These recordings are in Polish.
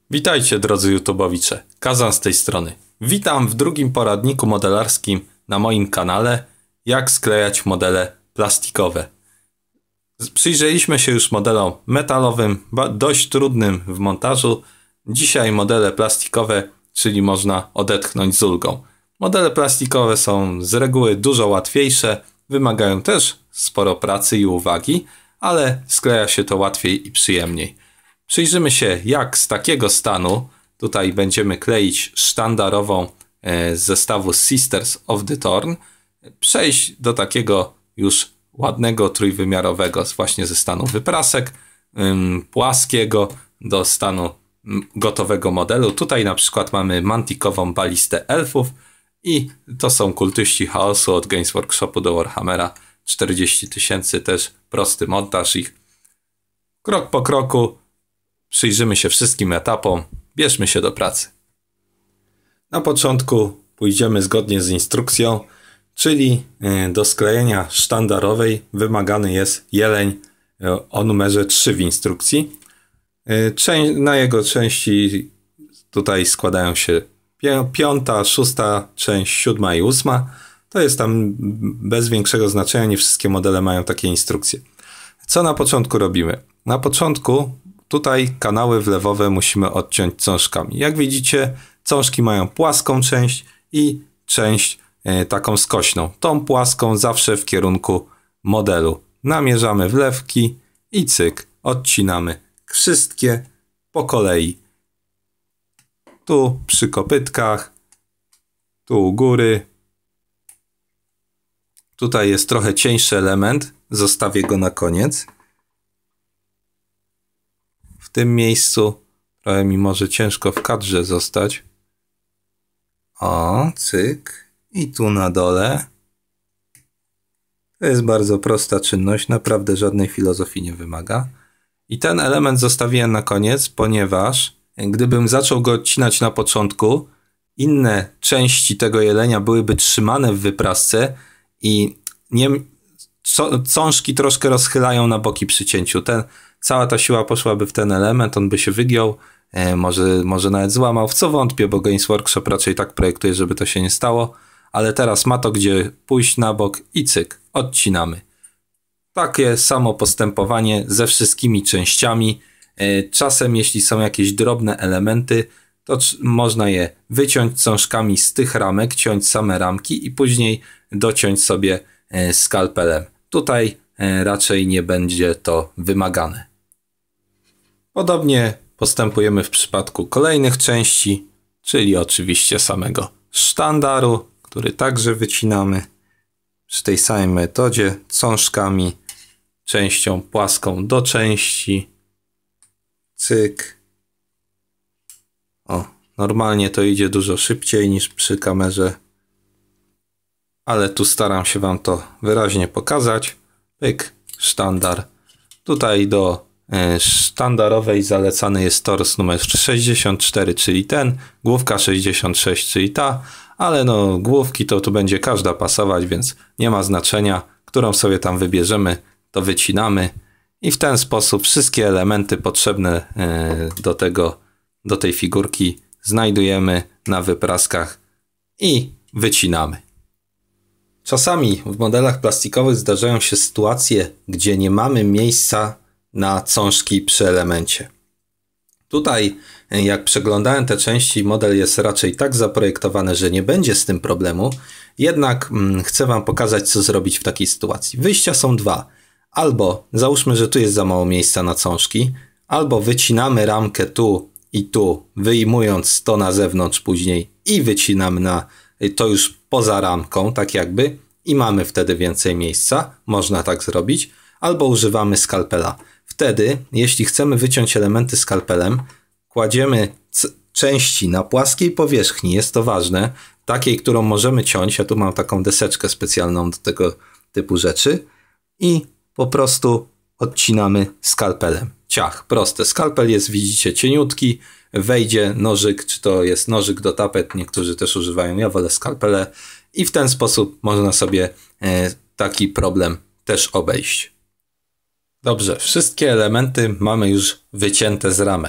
Witajcie drodzy YouTubowicze, Kazan z tej strony. Witam w drugim poradniku modelarskim na moim kanale, jak sklejać modele plastikowe. Przyjrzeliśmy się już modelom metalowym, dość trudnym w montażu. Dzisiaj modele plastikowe, czyli można odetchnąć z ulgą. Modele plastikowe są z reguły dużo łatwiejsze, wymagają też sporo pracy i uwagi, ale skleja się to łatwiej i przyjemniej. Przyjrzymy się, jak z takiego stanu, tutaj będziemy kleić sztandarową z zestawu Sisters of the Thorn, przejść do takiego już ładnego, trójwymiarowego właśnie ze stanu wyprasek, płaskiego do stanu gotowego modelu. Tutaj na przykład mamy mantikową balistę elfów i to są kultyści chaosu od Games Workshopu do Warhammera 40 000, też prosty montaż ich. Krok po kroku przyjrzymy się wszystkim etapom, bierzmy się do pracy. Na początku pójdziemy zgodnie z instrukcją, czyli do sklejenia sztandarowej wymagany jest jeleń o numerze 3 w instrukcji. Na jego części tutaj składają się 5., 6. część, 7. i 8. To jest tam bez większego znaczenia, nie wszystkie modele mają takie instrukcje. Co na początku robimy? Na początku tutaj kanały wlewowe musimy odciąć cążkami. Jak widzicie, cążki mają płaską część i część taką skośną. Tą płaską zawsze w kierunku modelu. Namierzamy wlewki i cyk, odcinamy wszystkie po kolei. Tu przy kopytkach, tu u góry. Tutaj jest trochę cieńszy element, zostawię go na koniec. W tym miejscu trochę mi może ciężko w kadrze zostać. O, cyk. I tu na dole. To jest bardzo prosta czynność, naprawdę żadnej filozofii nie wymaga. I ten element zostawiłem na koniec, ponieważ gdybym zaczął go odcinać na początku, inne części tego jelenia byłyby trzymane w wyprasce i cążki troszkę rozchylają na boki przy cięciu. Cała ta siła poszłaby w ten element, on by się wygiął, może nawet złamał, w co wątpię, bo Games Workshop raczej tak projektuje, żeby to się nie stało, ale teraz ma to gdzie pójść na bok i cyk, odcinamy. Takie samo postępowanie ze wszystkimi częściami. Czasem jeśli są jakieś drobne elementy, to można je wyciąć cążkami z tych ramek, ciąć same ramki i później dociąć sobie skalpelem. Tutaj raczej nie będzie to wymagane. Podobnie postępujemy w przypadku kolejnych części, czyli oczywiście samego sztandaru, który także wycinamy przy tej samej metodzie, cążkami, częścią płaską do części. Cyk. O, normalnie to idzie dużo szybciej niż przy kamerze, ale tu staram się Wam to wyraźnie pokazać. Pyk, sztandar. Tutaj do sztandarowej zalecany jest tors numer 64, czyli ten, główka 66, czyli ta, ale no główki to tu będzie każda pasować, więc nie ma znaczenia, którą sobie tam wybierzemy, to wycinamy i w ten sposób wszystkie elementy potrzebne do tej figurki znajdujemy na wypraskach i wycinamy. Czasami w modelach plastikowych zdarzają się sytuacje, gdzie nie mamy miejsca na cążki przy elemencie. Tutaj, jak przeglądałem te części, model jest raczej tak zaprojektowany, że nie będzie z tym problemu. Jednak chcę Wam pokazać, co zrobić w takiej sytuacji. Wyjścia są dwa. Albo załóżmy, że tu jest za mało miejsca na cążki, albo wycinamy ramkę tu i tu, wyjmując to na zewnątrz później i wycinamy to już poza ramką, tak jakby, i mamy wtedy więcej miejsca. Można tak zrobić. Albo używamy skalpela. Wtedy, jeśli chcemy wyciąć elementy skalpelem, kładziemy części na płaskiej powierzchni, jest to ważne, takiej, którą możemy ciąć. Ja tu mam taką deseczkę specjalną do tego typu rzeczy i po prostu odcinamy skalpelem. Ciach, proste. Skalpel jest, widzicie, cieniutki, wejdzie nożyk, czy to jest nożyk do tapet, niektórzy też używają, ja wolę skalpele i w ten sposób można sobie taki problem też obejść. Dobrze, wszystkie elementy mamy już wycięte z ramek.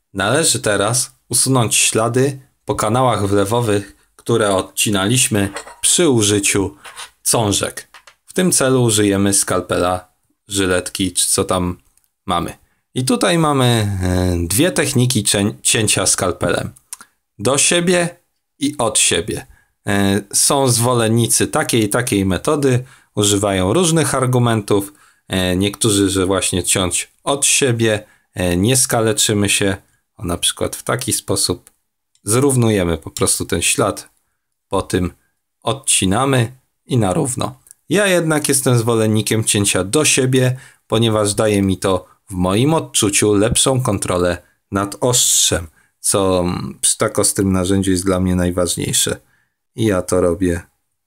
Należy teraz usunąć ślady po kanałach wlewowych, które odcinaliśmy przy użyciu cążek. W tym celu użyjemy skalpela, żyletki czy co tam mamy. I tutaj mamy dwie techniki cięcia skalpelem. Do siebie i od siebie. Są zwolennicy takiej i takiej metody, używają różnych argumentów. Niektórzy, że właśnie ciąć od siebie, nie skaleczymy się. Na przykład w taki sposób zrównujemy po prostu ten ślad, po tym odcinamy i na równo. Ja jednak jestem zwolennikiem cięcia do siebie, ponieważ daje mi to w moim odczuciu lepszą kontrolę nad ostrzem, co przy tak ostrym narzędziu jest dla mnie najważniejsze. I ja to robię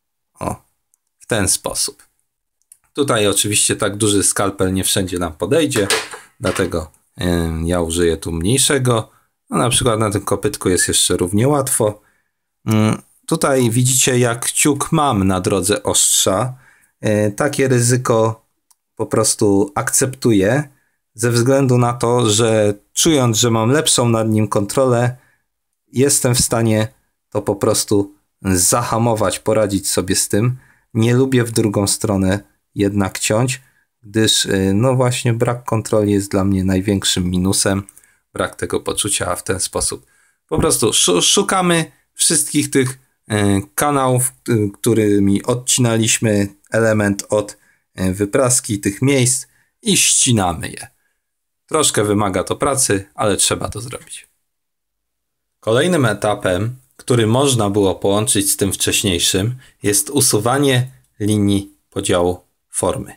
w ten sposób. Tutaj oczywiście tak duży skalpel nie wszędzie nam podejdzie, dlatego ja użyję tu mniejszego. No, na przykład na tym kopytku jest jeszcze równie łatwo. Tutaj widzicie, jak kciuk mam na drodze ostrza. Takie ryzyko po prostu akceptuję ze względu na to, że czując, że mam lepszą nad nim kontrolę, jestem w stanie to po prostu zahamować, poradzić sobie z tym. Nie lubię w drugą stronę jednak ciąć, gdyż no właśnie brak kontroli jest dla mnie największym minusem. Brak tego poczucia, a w ten sposób po prostu szukamy wszystkich tych kanałów, którymi odcinaliśmy element od wypraski tych miejsc i ścinamy je. Troszkę wymaga to pracy, ale trzeba to zrobić. Kolejnym etapem, który można było połączyć z tym wcześniejszym, jest usuwanie linii podziału formy.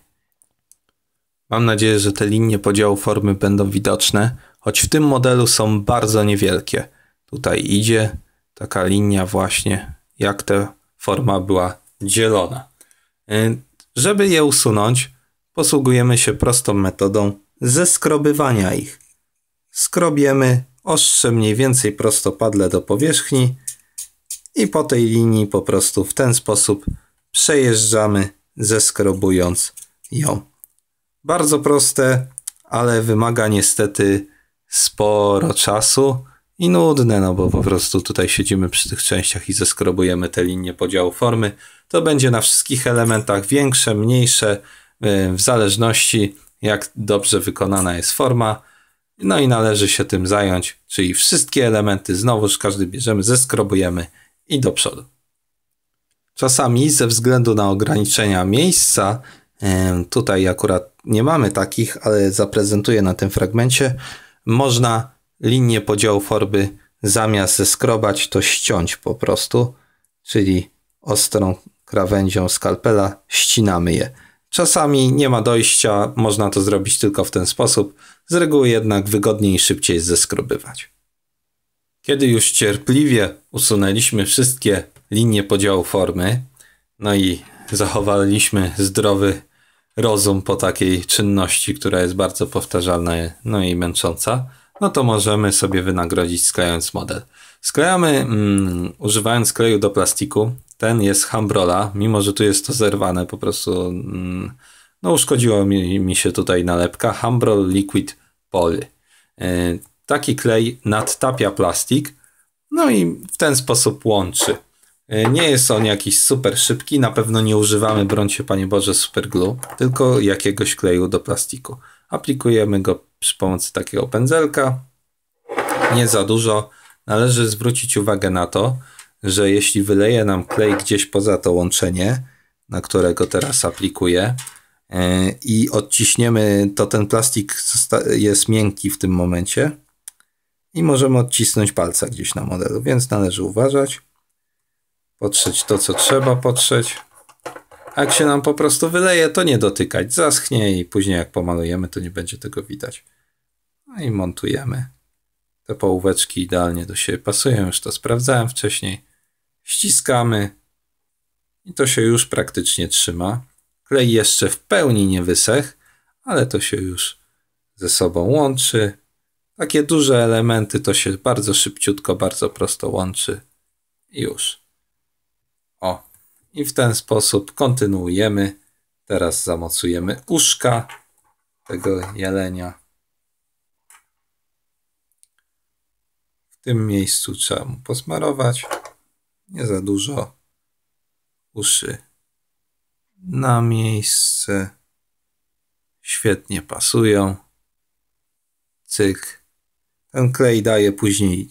Mam nadzieję, że te linie podziału formy będą widoczne, choć w tym modelu są bardzo niewielkie. Tutaj idzie taka linia właśnie, jak ta forma była dzielona. Żeby je usunąć, posługujemy się prostą metodą zeskrobywania ich. Skrobiemy ostrze mniej więcej prostopadle do powierzchni i po tej linii po prostu w ten sposób przejeżdżamy, zeskrobując ją. Bardzo proste, ale wymaga niestety sporo czasu i nudne, no bo po prostu tutaj siedzimy przy tych częściach i zeskrobujemy te linie podziału formy. To będzie na wszystkich elementach większe, mniejsze, w zależności jak dobrze wykonana jest forma. No i należy się tym zająć, czyli wszystkie elementy znowuż każdy bierzemy, zeskrobujemy i do przodu. Czasami ze względu na ograniczenia miejsca, tutaj akurat nie mamy takich, ale zaprezentuję na tym fragmencie, można linię podziału formy zamiast zeskrobać to ściąć po prostu, czyli ostrą krawędzią skalpela ścinamy je. Czasami nie ma dojścia, można to zrobić tylko w ten sposób, z reguły jednak wygodniej i szybciej zeskrobywać. Kiedy już cierpliwie usunęliśmy wszystkie linie podziału formy, no i zachowaliśmy zdrowy rozum po takiej czynności, która jest bardzo powtarzalna, no i męcząca, no to możemy sobie wynagrodzić sklejając model. Sklejamy używając kleju do plastiku. Ten jest Hambrola, mimo że tu jest to zerwane, po prostu no uszkodziło mi się tutaj nalepka. Hambrol Liquid Poly. Taki klej nadtapia plastik, no i w ten sposób łączy. Nie jest on jakiś super szybki, na pewno nie używamy, brońcie Panie Boże, super glue, tylko jakiegoś kleju do plastiku. Aplikujemy go przy pomocy takiego pędzelka, nie za dużo. Należy zwrócić uwagę na to, że jeśli wyleje nam klej gdzieś poza to łączenie, na którego teraz aplikuję, i odciśniemy, to ten plastik jest miękki w tym momencie i możemy odcisnąć palca gdzieś na modelu, więc należy uważać. Potrzeć to, co trzeba potrzeć. A jak się nam po prostu wyleje, to nie dotykać. Zaschnie i później jak pomalujemy, to nie będzie tego widać. No i montujemy. Te połóweczki idealnie do siebie pasują. Już to sprawdzałem wcześniej. Ściskamy. I to się już praktycznie trzyma. Klej jeszcze w pełni nie wysechł, ale to się już ze sobą łączy. Takie duże elementy to się bardzo szybciutko, bardzo prosto łączy. I już. I w ten sposób kontynuujemy. Teraz zamocujemy uszka tego jelenia. tym miejscu trzeba mu posmarować. Nie za dużo. Uszy na miejsce. Świetnie pasują. Cyk. Ten klej daje później,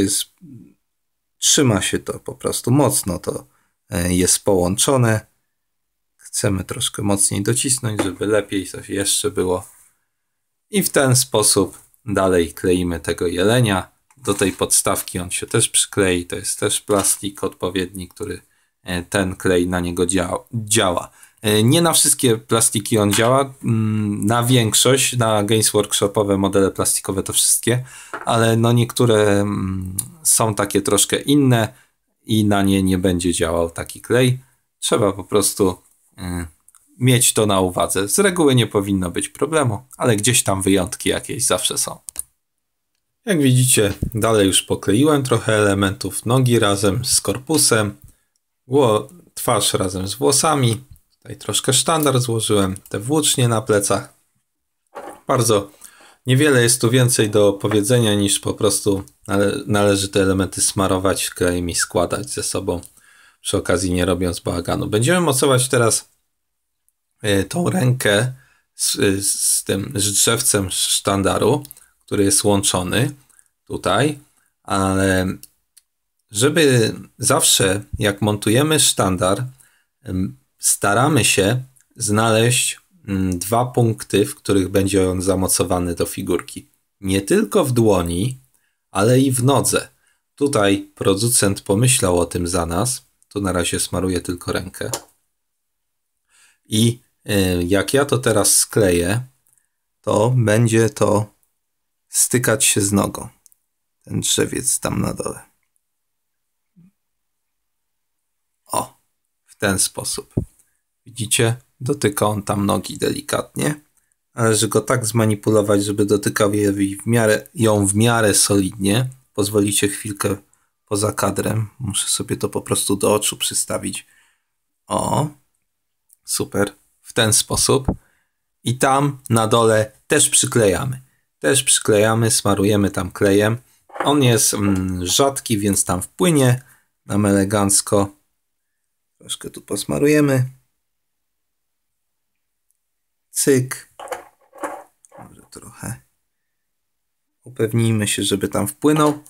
trzyma się to po prostu mocno, to jest połączone. Chcemy troszkę mocniej docisnąć, żeby lepiej coś jeszcze było. I w ten sposób dalej kleimy tego jelenia. Do tej podstawki on się też przyklei. To jest też plastik odpowiedni, który ten klej na niego działa. Nie na wszystkie plastiki on działa. Na większość, na Games Workshopowe modele plastikowe to wszystkie, ale no niektóre są takie troszkę inne i na nie nie będzie działał taki klej. Trzeba po prostu mieć to na uwadze. Z reguły nie powinno być problemu, ale gdzieś tam wyjątki jakieś zawsze są. Jak widzicie, dalej już pokleiłem trochę elementów nogi razem z korpusem, twarz razem z włosami. Tutaj troszkę sztandar złożyłem, te włócznie na plecach. Bardzo niewiele jest tu więcej do powiedzenia niż po prostu należy te elementy smarować klejem i składać ze sobą, przy okazji nie robiąc bałaganu. Będziemy mocować teraz tą rękę z tym drzewcem sztandaru, który jest łączony tutaj, ale żeby zawsze jak montujemy sztandar, staramy się znaleźć dwa punkty, w których będzie on zamocowany do figurki. Nie tylko w dłoni, ale i w nodze. Tutaj producent pomyślał o tym za nas. Tu na razie smaruję tylko rękę. I jak ja to teraz skleję, to będzie to stykać się z nogą. Ten drzewiec tam na dole. O, w ten sposób. Widzicie? Dotyka on tam nogi delikatnie. Należy go tak zmanipulować, żeby dotykał ją w miarę solidnie. Pozwolicie chwilkę poza kadrem. Muszę sobie to po prostu do oczu przystawić. O, super. W ten sposób. I tam na dole też przyklejamy. Smarujemy tam klejem. On jest rzadki, więc tam wpłynie nam elegancko. Troszkę tu posmarujemy. Cyk. Może trochę. Upewnijmy się, żeby tam wpłynął.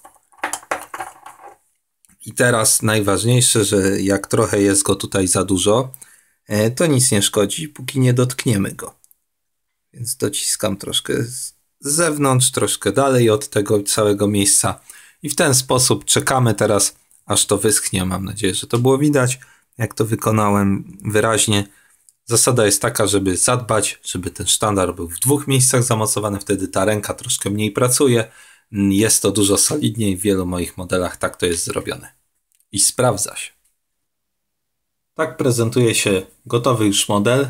I teraz najważniejsze, że jak trochę jest go tutaj za dużo, to nic nie szkodzi, póki nie dotkniemy go. Więc dociskam troszkę z zewnątrz, troszkę dalej od tego całego miejsca. I w ten sposób czekamy teraz, aż to wyschnie. Mam nadzieję, że to było widać, jak to wykonałem wyraźnie. Zasada jest taka, żeby zadbać, żeby ten sztandar był w dwóch miejscach zamocowany. Wtedy ta ręka troszkę mniej pracuje. Jest to dużo solidniej. W wielu moich modelach tak to jest zrobione. I sprawdza się. Tak prezentuje się gotowy już model.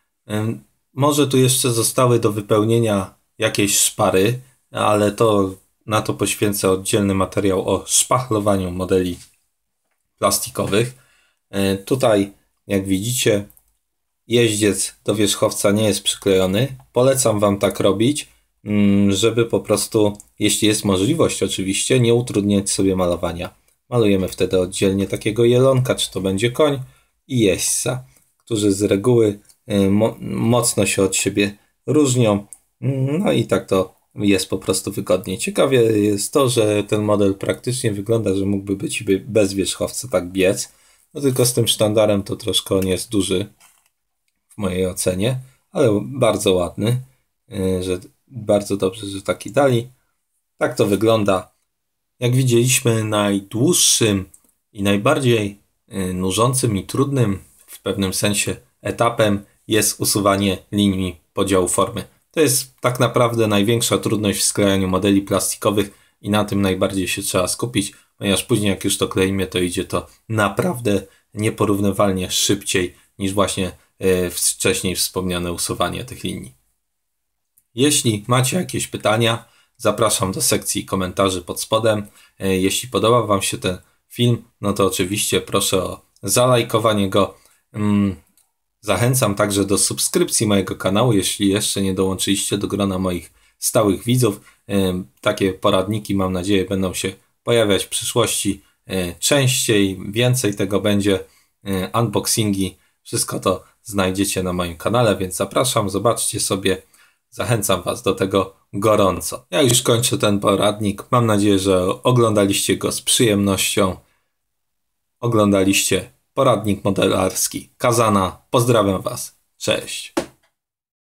Może tu jeszcze zostały do wypełnienia jakieś szpary, ale na to poświęcę oddzielny materiał o szpachlowaniu modeli plastikowych. Tutaj, jak widzicie, jeździec do wierzchowca nie jest przyklejony. Polecam Wam tak robić, żeby po prostu, jeśli jest możliwość oczywiście, nie utrudniać sobie malowania. Malujemy wtedy oddzielnie takiego jelonka, czy to będzie koń, i jeźdźca, którzy z reguły mocno się od siebie różnią. No i tak to jest po prostu wygodniej. Ciekawie jest to, że ten model praktycznie wygląda, że mógłby być bez wierzchowca tak biec. No tylko z tym sztandarem to troszkę on jest duży w mojej ocenie, ale bardzo ładny, że bardzo dobrze, że taki dali. Tak to wygląda. Jak widzieliśmy, najdłuższym i najbardziej nużącym i trudnym w pewnym sensie etapem jest usuwanie linii podziału formy. To jest tak naprawdę największa trudność w sklejaniu modeli plastikowych i na tym najbardziej się trzeba skupić, ponieważ później jak już to kleimy, to idzie to naprawdę nieporównywalnie szybciej niż właśnie wcześniej wspomniane usuwanie tych linii. Jeśli macie jakieś pytania, zapraszam do sekcji komentarzy pod spodem. Jeśli podoba Wam się ten film, no to oczywiście proszę o zalajkowanie go. Zachęcam także do subskrypcji mojego kanału, jeśli jeszcze nie dołączyliście do grona moich stałych widzów. Takie poradniki, mam nadzieję, będą się pojawiać w przyszłości częściej, więcej tego będzie, unboxingi, wszystko to znajdziecie na moim kanale, więc zapraszam, zobaczcie sobie, zachęcam Was do tego gorąco. Ja już kończę ten poradnik, mam nadzieję, że oglądaliście go z przyjemnością, oglądaliście poradnik modelarski Kazana. Pozdrawiam Was, cześć!